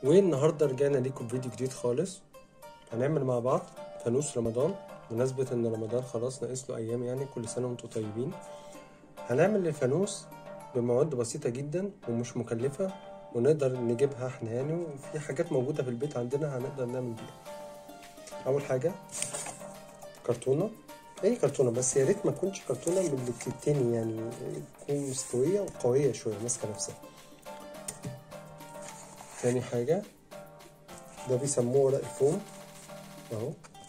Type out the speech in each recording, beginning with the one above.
والنهارده رجعنا ليكم فيديو جديد خالص. هنعمل مع بعض فانوس رمضان، بمناسبة ان رمضان خلاص ناقص له ايام، يعني كل سنة وانتم طيبين. هنعمل الفانوس بمواد بسيطة جدا ومش مكلفة، ونقدر نجيبها احنا يعني، وفي حاجات موجودة في البيت عندنا هنقدر نعمل بيها. اول حاجة كرتونة، اي كرتونة، بس يا ريت ما تكونش كرتونة من اللي بتتني، يعني تكون مستوية وقوية شوية ماسكة نفسها. تاني حاجة ده بيسموه ورق الفوم اهو،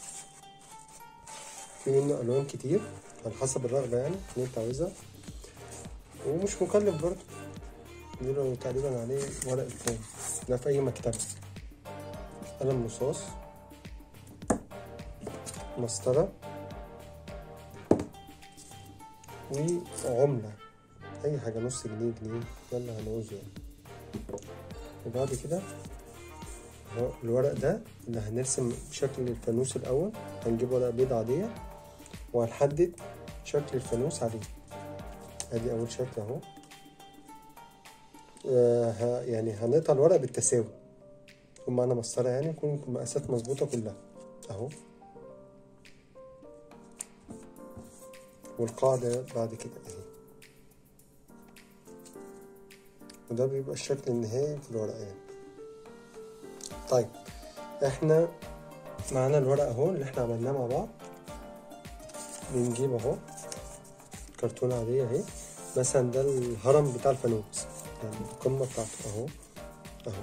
في منه الوان كتير على حسب الرغبه يعني اللي انت عاوزها، ومش مكلف برضه. بيقولوا تقريبا عليه ورق الفوم ده في اي مكتبه. قلم رصاص، مسطره، وعمله اي حاجه، نص جنيه جنيه يلا هنعوزه يعني. وبعد كده اهو الورق ده اللي هنرسم شكل الفانوس الاول. هنجيب ورقه بيض عاديه وهنحدد شكل الفانوس عليه. ادي اول شكل اهو. يعني هنقطع الورق بالتساوي، يكون معانا مسطرة يعني، يكون المقاسات مظبوطة كلها اهو. والقاعدة بعد كده اهي، وده بيبقى الشكل النهائي في الورقة يعني. طيب احنا معانا الورق اهو اللي احنا عملناه مع بعض. بنجيب اهو كرتونة عادية اهي، مثلا ده الهرم بتاع الفانوس يعني القمة بتاعته اهو اهو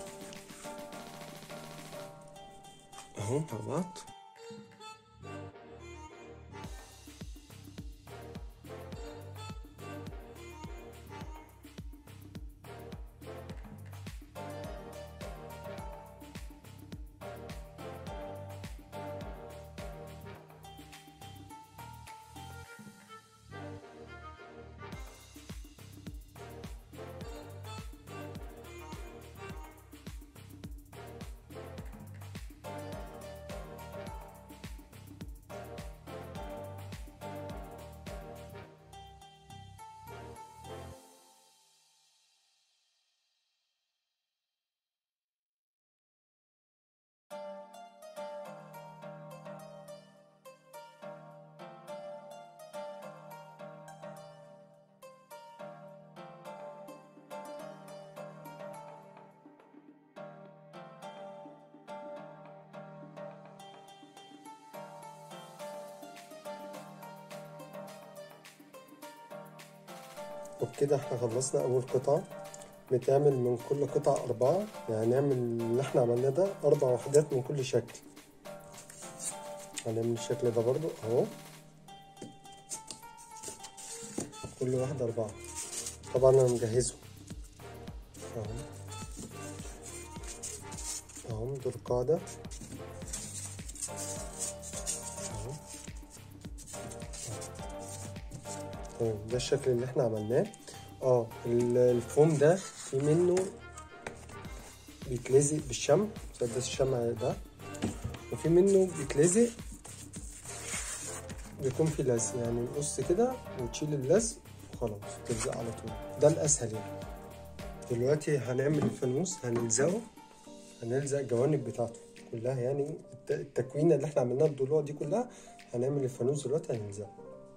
اهو مع بعض. وبكده احنا خلصنا اول قطعة. بتعمل من كل قطعة 4، يعني نعمل اللي احنا عملناه ده 4 وحدات من كل شكل. هنعمل الشكل ده برضو اهو، كل واحدة 4. طبعا انا مجهزهم اهو اهو، دول القاعدة اهو. تمام، ده الشكل اللي احنا عملناه. الفوم ده في منه بيتلزق بالشمع، مسدس الشمع ده، وفي منه بيتلزق بيكون في لزق، يعني نقص كده وتشيل اللزق وخلاص تلزق على طول، ده الاسهل يعني. دلوقتي هنعمل الفانوس، هنلزق الجوانب بتاعته كلها، يعني التكوينه اللي احنا عملناها الضلوع دي كلها هنعمل الفانوس دلوقتي هنلزقه.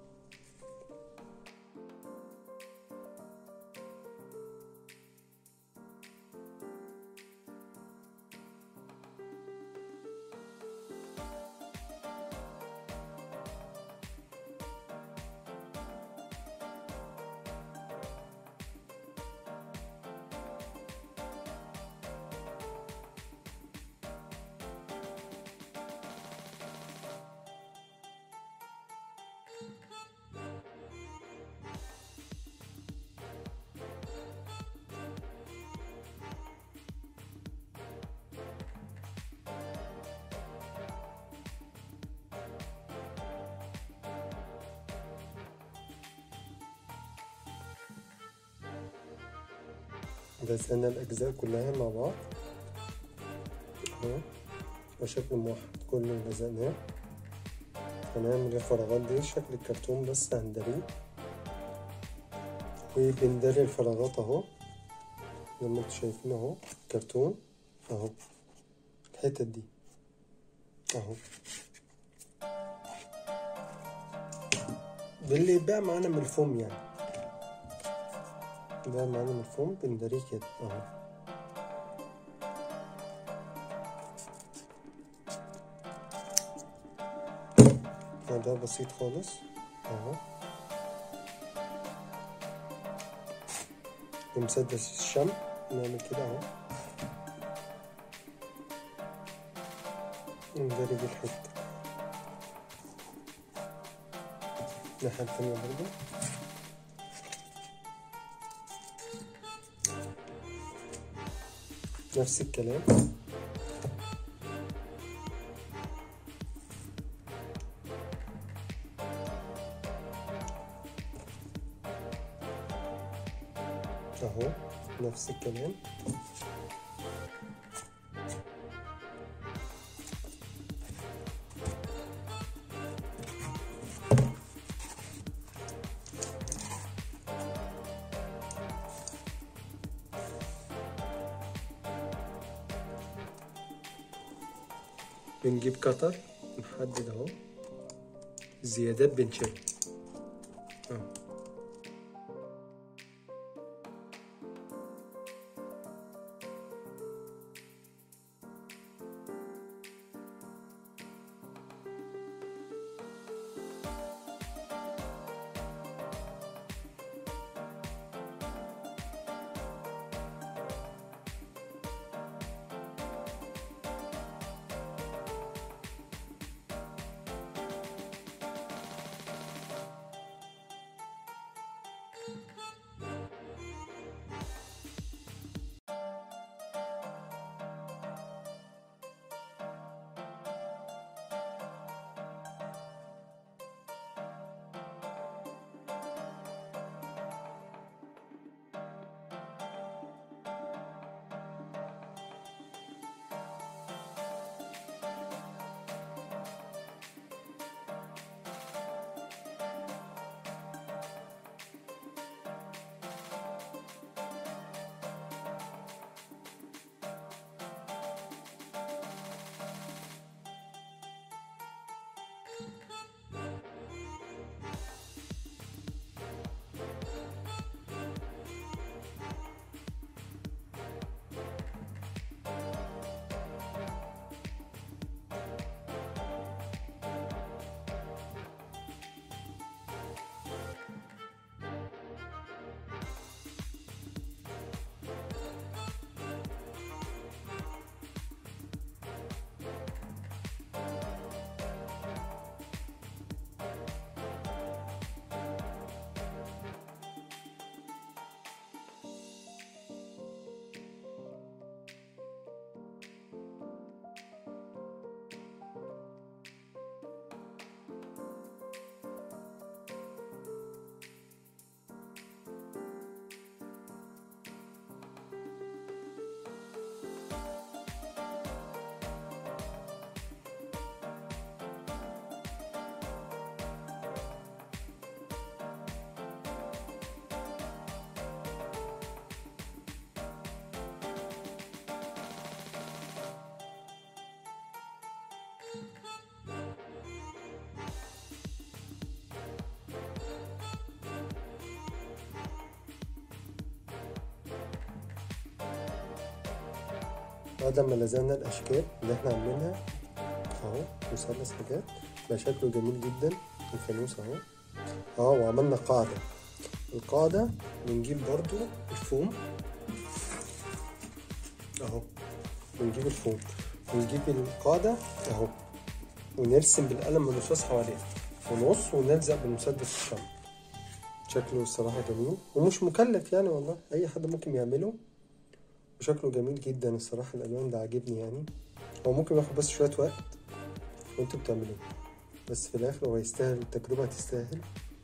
لزقنا الأجزاء كلها مع بعض اهو بشكل موحد، كله لزقناه. هنعمل الفراغات دي شكل الكرتون بس هندريه، وبندري الفراغات اهو زي ما انتوا شايفين اهو كرتون. اهو الحتت دي اهو. باللي يتباع معانا من الفوم يعني، يتباع معانا من الفوم بنداريه كده اهو. ده بسيط خالص اهو. ومسدس الشمع نعمل كده اهو، نداري دي الحتة. الناحية التانية برضه نفس الكلام. اهو نفس الكلام. بنجيب قطر نحدد اهو، الزيادات بنشيلها اهو. بعد ما لزقنا الاشكال اللي احنا عاملينها اهو، مثلث حاجات بقى شكله جميل جدا الفانوس اهو. وعملنا قاعدة. القاعدة بنجيب برضو الفوم اهو، بنجيب الفوم ونجيب القاعدة اهو، ونرسم بالقلم الرصاص حواليها ونقص ونلزق بالمسدس الشمع. شكله الصراحة جميل ومش مكلف يعني، والله اي حد ممكن يعمله وشكله جميل جدا الصراحة. الالوان ده عاجبني يعني، هو ممكن ياخد بس شوية وقت وانتوا بتعملوه، بس في الاخر هو يستاهل، التجربة تستاهل.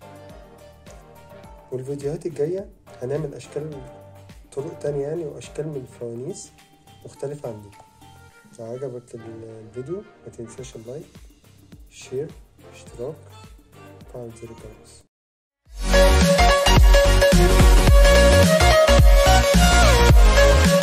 والفيديوهات الجاية هنعمل اشكال طرق تانية يعني، واشكال من الفوانيس مختلفة عن دي. لو عجبك الفيديو ما تنساش اللايك، شير، اشتراك، وفعل زر الجرس.